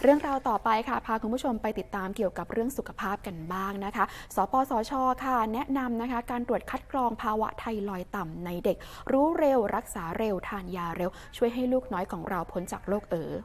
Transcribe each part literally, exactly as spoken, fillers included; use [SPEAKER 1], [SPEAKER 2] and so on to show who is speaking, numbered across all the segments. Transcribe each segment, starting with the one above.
[SPEAKER 1] เรื่องราวต่อไปค่ะพาคุณผู้ชมไปติดตามเกี่ยวกับเรื่องสุขภาพกันบ้างนะคะสปสชค่ะแนะนำนะคะการตรวจคัดกรองภาวะไทรอยด์ต่ำในเด็กรู้เร็วรักษาเร็วทานยาเร็วช่วยให้ลูกน้อยของเราพ้นจากโรคเอ๋อ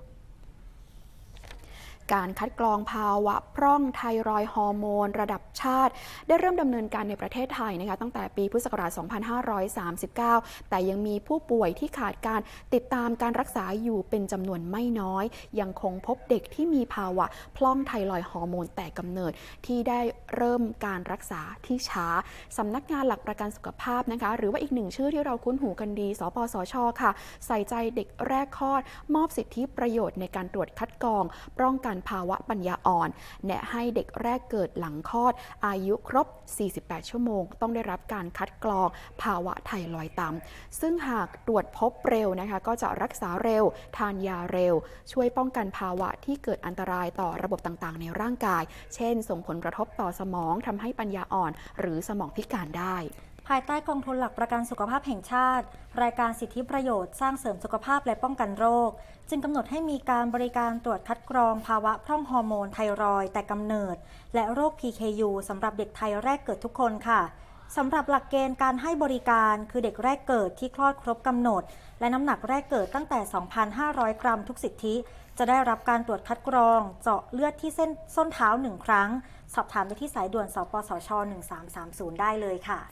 [SPEAKER 1] การคัดกรองภาวะพร่องไทรอยด์ฮอร์โมนระดับชาติได้เริ่มดำเนินการในประเทศไทยนะคะตั้งแต่ปีพุทธศักราช สองพันห้าร้อยสามสิบเก้า แต่ยังมีผู้ป่วยที่ขาดการติดตามการรักษาอยู่เป็นจำนวนไม่น้อยยังคงพบเด็กที่มีภาวะพร่องไทรอยด์ฮอร์โมนแต่กำเนิดที่ได้เริ่มการรักษาที่ช้าสำนักงานหลักประกันสุขภาพนะคะหรือว่าอีกหนึ่งชื่อที่เราคุ้นหูกันดีสปสชค่ะใส่ใจเด็กแรกคลอดมอบสิทธิประโยชน์ในการตรวจคัดกรองป้องกันภาวะปัญญาอ่อนแนะให้เด็กแรกเกิดหลังคลอดอายุครบ สี่สิบแปด ชั่วโมงต้องได้รับการคัดกรองภาวะไทรอยด์ต่ำซึ่งหากตรวจพบเร็วนะคะก็จะรักษาเร็วทานยาเร็วช่วยป้องกันภาวะที่เกิดอันตรายต่อระบบต่างๆในร่างกายเช่นส่งผลกระทบต่อสมองทำให้ปัญญาอ่อนหรือสมองพิการได้
[SPEAKER 2] ภายใต้กองทุนหลักประกันสุขภาพแห่งชาติรายการสิทธิประโยชน์สร้างเสริมสุขภาพและป้องกันโรคจึงกำหนดให้มีการบริการตรวจคัดกรองภาวะพร่องฮอร์โมนไทรอยด์แต่กำเนิดและโรค พี เค ยู สำหรับเด็กไทยแรกเกิดทุกคนค่ะสำหรับหลักเกณฑ์การให้บริการคือเด็กแรกเกิดที่คลอดครบกำหนดและน้ำหนักแรกเกิดตั้งแต่ สองพันห้าร้อย กรัมทุกสิทธิจะได้รับการตรวจคัดกรองเจาะเลือดที่เส้นส้นเท้าหนึ่งครั้งสอบถามได้ที่สายด่วนสปสชหนึ่งสามสามศูนย์ได้เลยค่ะ